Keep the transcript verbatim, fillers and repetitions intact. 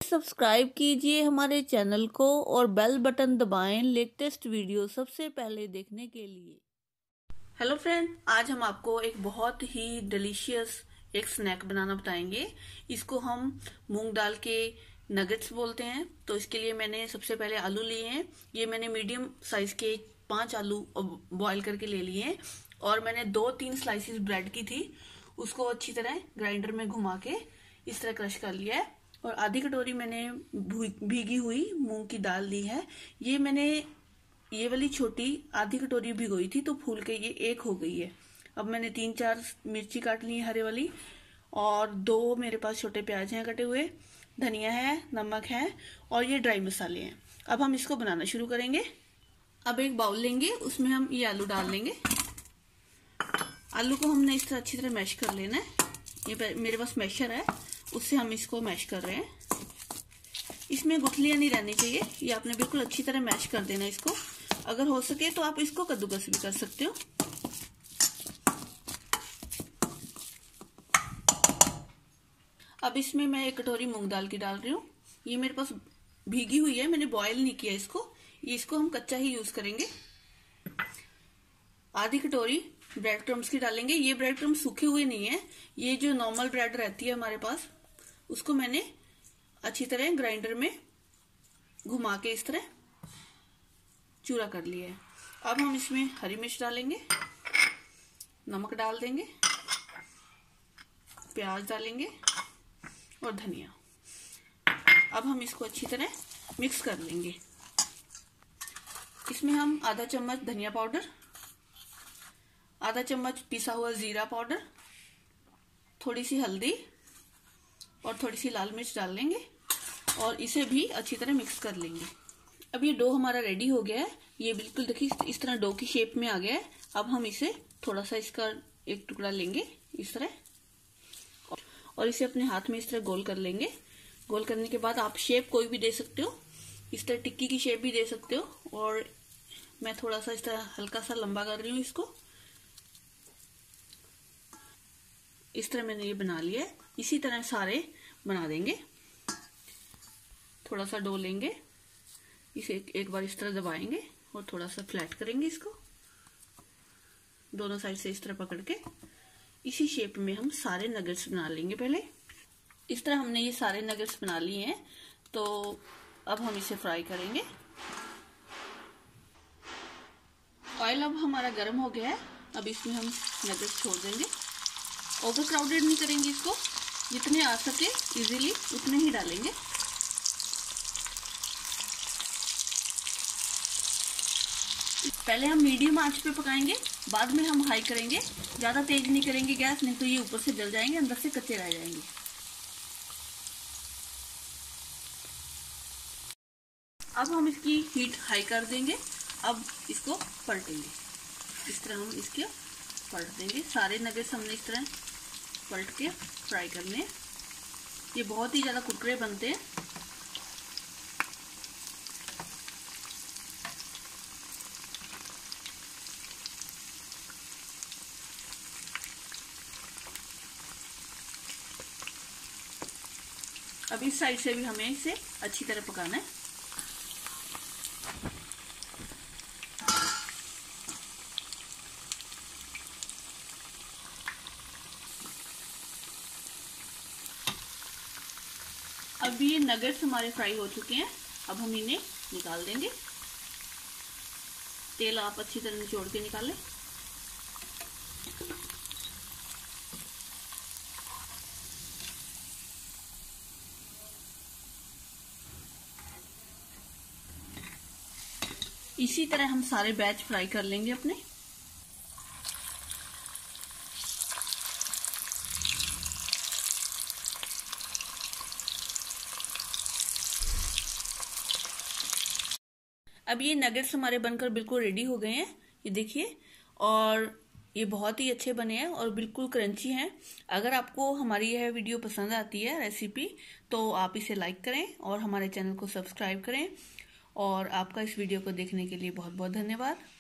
Subscribe कीजिए हमारे channel को और बेल बटन दबाएं लेटेस्ट वीडियो सबसे पहले देखने के लिए। हेलो फ्रेंड, आज हम आपको एक बहुत ही डिलीशियस एक स्नैक बनाना बताएंगे। इसको हम मूंग दाल के नगेट्स बोलते हैं। तो इसके लिए मैंने सबसे पहले आलू लिए हैं। ये मैंने मीडियम साइज के पांच आलू बॉईल करके ले लिए हैं और मैंने दो तीन स्लाइसिस ब्रेड की थी, उसको अच्छी तरह ग्राइंडर में घुमा के इस तरह क्रश कर लिया है। और आधी कटोरी मैंने भीगी हुई मूंग की दाल ली है। ये मैंने ये वाली छोटी आधी कटोरी भिगोई थी तो फूल के ये एक हो गई है। अब मैंने तीन चार मिर्ची काट ली है हरे वाली, और दो मेरे पास छोटे प्याज हैं कटे हुए, धनिया है, नमक है और ये ड्राई मसाले हैं। अब हम इसको बनाना शुरू करेंगे। अब एक बाउल लेंगे, उसमें हम ये आलू डाल लेंगे। आलू को हमने इस तरह अच्छी तरह मैश कर लेना है। ये मेरे पास मैशर है, उससे हम इसको मैश कर रहे हैं। इसमें गुठलियां नहीं रहनी चाहिए, ये आपने बिल्कुल अच्छी तरह मैश कर देना इसको। अगर हो सके तो आप इसको कद्दूकस भी कर सकते हो। अब इसमें मैं एक कटोरी मूंग दाल की डाल रही हूँ। ये मेरे पास भीगी हुई है, मैंने बॉयल नहीं किया इसको। ये इसको हम कच्चा ही यूज करेंगे। आधी कटोरी ब्रेड क्रम्स की डालेंगे। ये ब्रेड क्रम्स सूखे हुए नहीं है, ये जो नॉर्मल ब्रेड रहती है हमारे पास, उसको मैंने अच्छी तरह ग्राइंडर में घुमा के इस तरह चूरा कर लिया है। अब हम इसमें हरी मिर्च डालेंगे, नमक डाल देंगे, प्याज डालेंगे और धनिया। अब हम इसको अच्छी तरह मिक्स कर लेंगे। इसमें हम आधा चम्मच धनिया पाउडर, आधा चम्मच पिसा हुआ जीरा पाउडर, थोड़ी सी हल्दी और थोड़ी सी लाल मिर्च डाल लेंगे और इसे भी अच्छी तरह मिक्स कर लेंगे। अब ये डो हमारा रेडी हो गया है। ये बिल्कुल देखिए इस तरह डो की शेप में आ गया है। अब हम इसे थोड़ा सा इसका एक टुकड़ा लेंगे इस तरह और इसे अपने हाथ में इस तरह गोल कर लेंगे। गोल करने के बाद आप शेप कोई भी दे सकते हो, इस तरह टिक्की की शेप भी दे सकते हो। और मैं थोड़ा सा इस तरह हल्का सा लंबा कर रही हूँ इसको। इस तरह मैंने ये बना लिया है। इसी तरह सारे बना देंगे। थोड़ा सा डो लेंगे, इसे एक, एक बार इस तरह दबाएंगे और थोड़ा सा फ्लैट करेंगे इसको दोनों साइड से इस तरह पकड़ के। इसी शेप में हम सारे नगेट्स बना लेंगे। पहले इस तरह हमने ये सारे नगेट्स बना लिए हैं, तो अब हम इसे फ्राई करेंगे। ऑयल अब हमारा गर्म हो गया है। अब इसमें हम नगेट्स छोड़ देंगे। ओवर क्राउडेड नहीं करेंगे इसको, जितने आ सके इजीली उतने ही डालेंगे। पहले हम मीडियम आंच पे पकाएंगे, बाद में हम हाई करेंगे। ज्यादा तेज नहीं करेंगे गैस, नहीं तो ये ऊपर से जल जाएंगे, अंदर से कच्चे रह जाएंगे। अब हम इसकी हीट हाई कर देंगे। अब इसको पलटेंगे, इस तरह हम इसके पलट देंगे। सारे नगेट्स हमने इस तरह पलट के फ्राई करने हैं। ये बहुत ही ज्यादा कुरकुरे बनते हैं। अब इस साइड से भी हमें इसे अच्छी तरह पकाना है। अब ये नगेट्स हमारे फ्राई हो चुके हैं। अब हम इन्हें निकाल देंगे। तेल आप अच्छी तरह निचोड़ के निकालें। इसी तरह हम सारे बैच फ्राई कर लेंगे अपने। अब ये नगेट्स हमारे बनकर बिल्कुल रेडी हो गए हैं, ये देखिए। और ये बहुत ही अच्छे बने हैं और बिल्कुल क्रंची हैं। अगर आपको हमारी यह वीडियो पसंद आती है रेसिपी, तो आप इसे लाइक करें और हमारे चैनल को सब्सक्राइब करें। और आपका इस वीडियो को देखने के लिए बहुत बहुत धन्यवाद।